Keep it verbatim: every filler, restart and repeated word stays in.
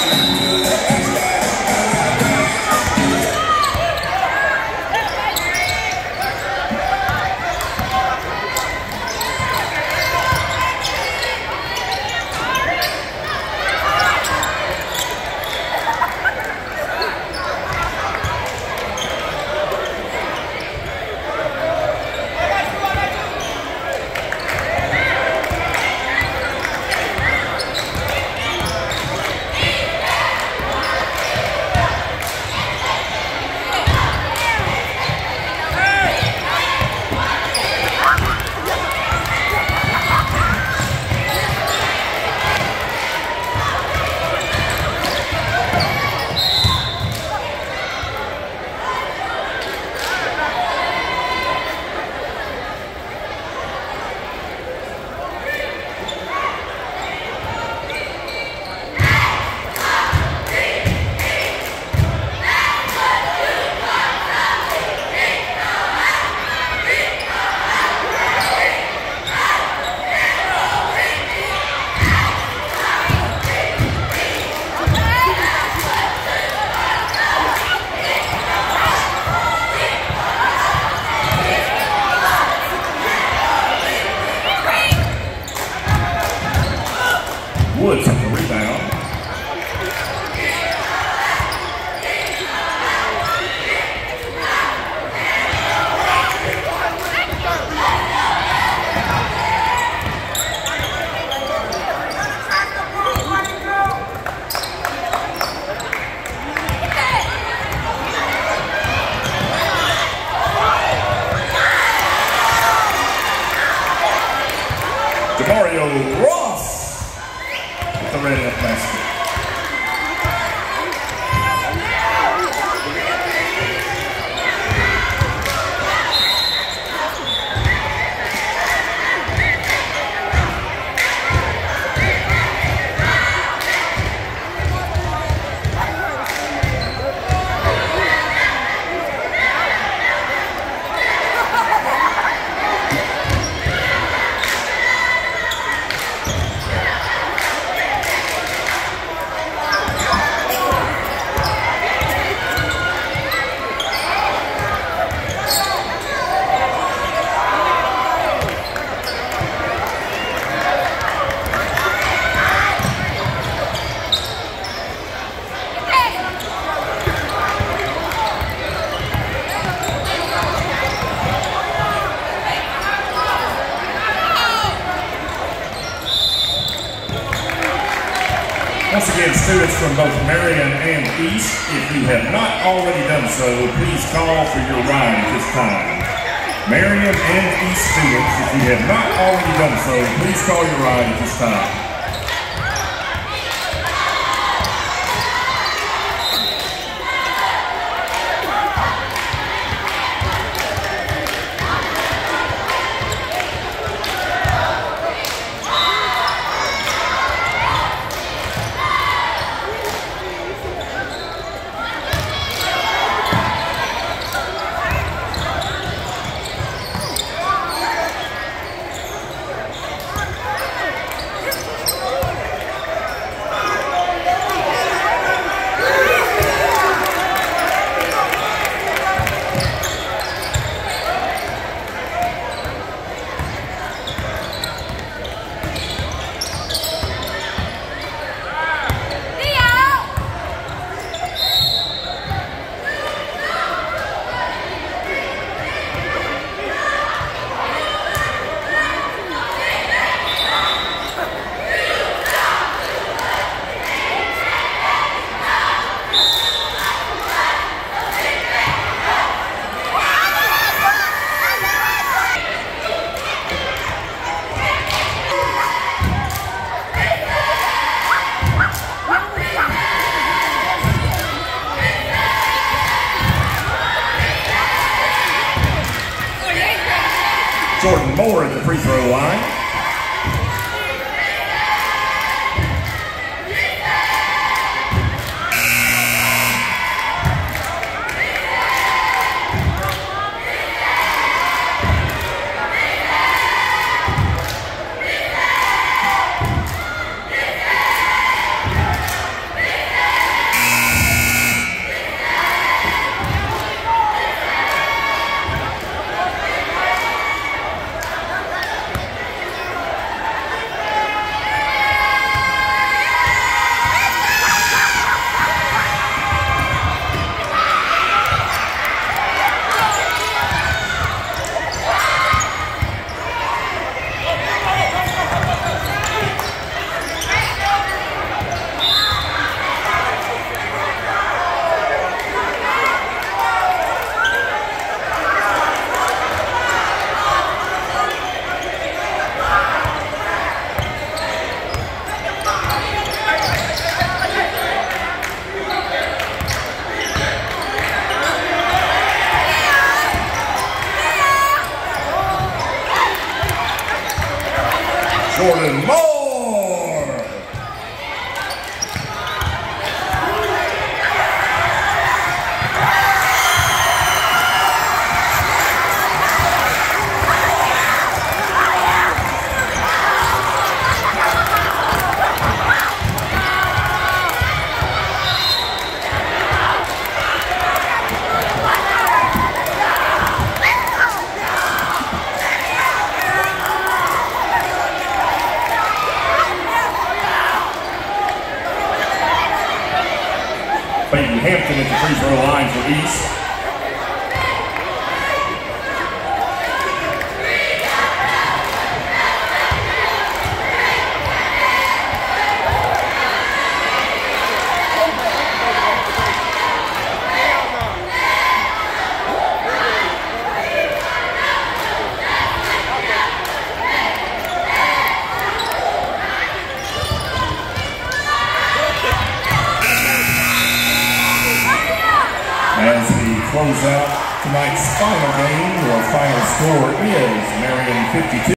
Woods on the rebound. Mario Ross at the red net basket. Once again, students from both Marion and East, if you have not already done so, please call for your ride at this time. Marion and East students, if you have not already done so, please call your ride at this time. Jordan Moore at the free throw line. seven more. Hampton at the free throw line for East. As we close out tonight's final game, our final score is Marion fifty-two.